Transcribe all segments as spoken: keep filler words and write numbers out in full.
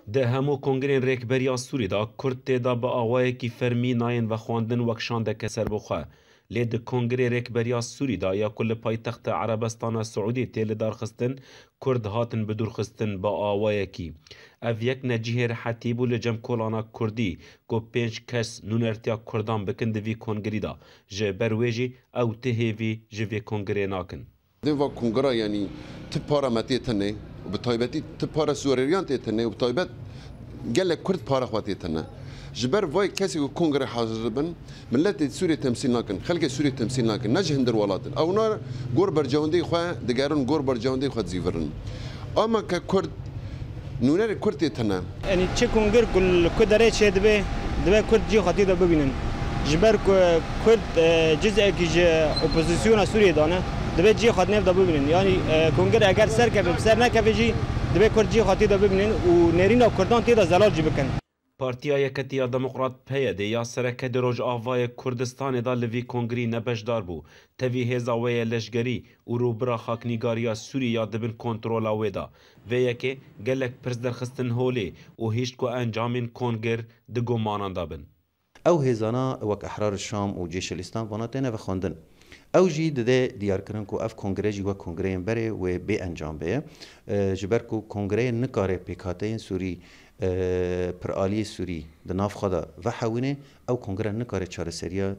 ده همو کنگرین ریکبریا سوری دا کرد تیدا با آوائه کی فرمی ناین و خواندن وکشانده کسر بخواه. لی ده کنگری ریکبریا سوری دا یا کل پایتخت عربستان سعودی تیل دار خستن کرد هاتن بدور خستن با آوائه کی. او یک نجیه رحتی بو لجم کولانا کردی کو پینچ کس نونرتیا کردان بکن دوی کنگری دا جه برویجی او تهیوی جوی کنگری ناکن. دوا کنگرا یعنی تپارا متیتنه و بطایبتی تپارا سوریان تیتنه و بطایبت گله کرد پارا خواتیتنه جبر وای کسی که کنگره حاضر بن ملت سوریه تمثیل نکن خلق سوریه تمثیل نکن نجه هندر ولاتن او نار گور برجوندی خواه دگرون گور برجوندی خواه زیورن اما که کرد نونر کرد تیتنه یعنی چه کنگر کل کدره چه دبه دبه کرد جی خاطی دا ببینن جبر کرد جزء کی اپوزیسیون سوریه دانه دبه جی خاطی نفدا ببینن یعنی کنگر اگر سر که سر نکه جی دبه کرد جی خاطی دا ببینن و نرینا کردان تیدا زلال جی بکن. پارتیا یکتیا دموکرات پیاده یا سرکه دروج آوای کردستان دا لوی کنگری نبشدار بو توی هزاوی لشگری و روبرا خاکنیگاریا سوریا دبن کنترول آویدا و یکی گلک پرس درخستن هولی و هیچ کو انجامین کنگر دگو ماناندا بن. او هزانا وک احرار الشام و جيش الاسلام واناتنا و خواندن او جی ده دیار کرن کو اف کنگره جی و کنگره بره و به انجام به جبر کو کنگره نکاره پیکاتین سوری پر آلی سوری د ناف خدا و حوینه او کنگره نکاره چهار سریا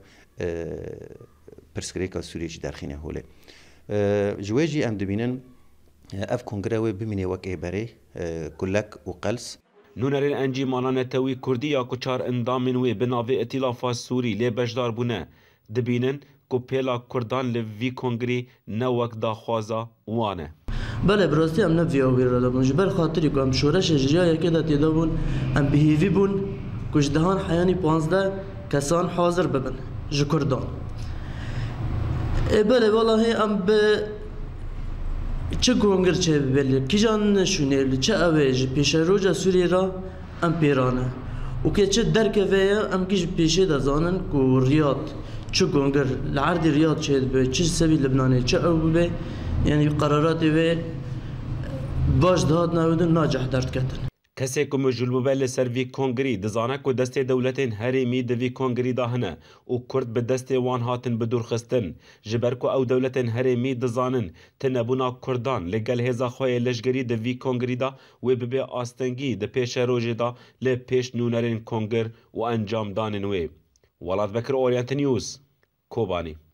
پرسکریکا سوری جی درخینه هوله جویجی ام دبینن اف کنگره و بمینه وک بره کلک و قلس نونرین انجی مانان توی کردی یا کچار اندامین وی بناوی اتلافا سوری لی بجدار بونه دبینن کو پیلا کردان لوی کنگری نوک دا خوازا وانه. بله براستی هم نفی آویر را دابون جبر خاطری که هم شورش جریای که دا تیدا بون هم بهیوی بون کشدهان حیانی پانزده کسان حاضر ببن جو کردان بله والله هم به چه گونگر چه ببلی کجان نشونیل چه اویج پیش روژا سوری را هم پیرانه و که چه درک ویا هم کش پیشه دا زانن که ریاد چه گونگر لعرد ریاد چه به چه سبی لبنانی چه او به یعنی قرارات و باش داد نودن ناجح درد کردن. کسی که مجلو به لسر وی کنگری دزانه که دست دولتین هریمی دوی کنگری داهنه و کرد به دست وان هاتن بدور خستن جبر که او دولتین هریمی دزانن تنبونا کردان لگل هزا خواه لشگری دوی کنگری دا و ببه آستنگی ده پیش روژه دا لپیش نونرین کنگر و انجام دانن وی. ولاد بکر اورینت نیوز کوبانی.